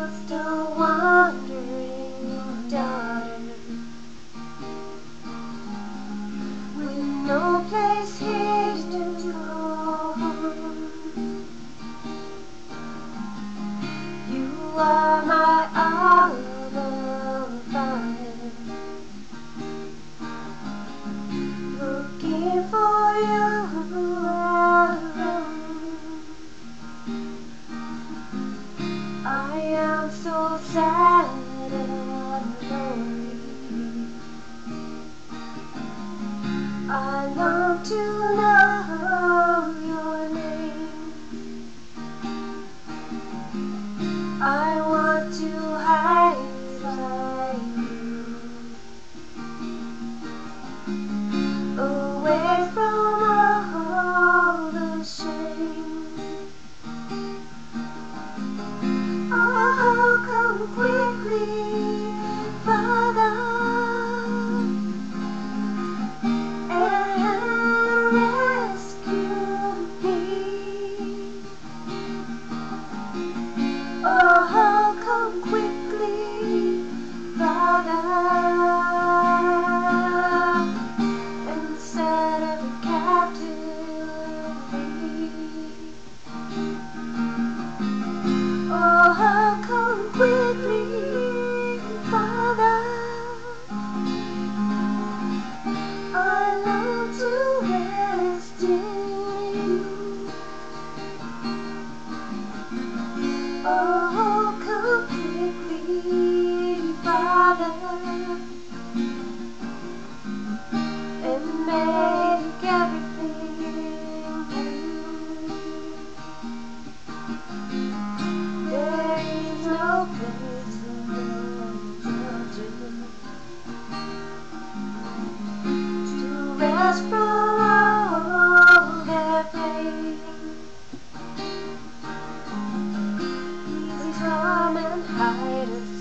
just a wandering daughter with no place here to call home. You are my ABBA Father, looking for you alone. I am so sad and lonely. I long to know your name. I want to hide by you, away from all the shame. Oh, come quickly, Father, and rescue me. Oh, come quickly, Father, and set every captive free. Oh, come quickly, Father, I long to rest in you. Oh, come quickly, Father, and make everything new. There is no place for children to rest from all their pain. Please come and hide us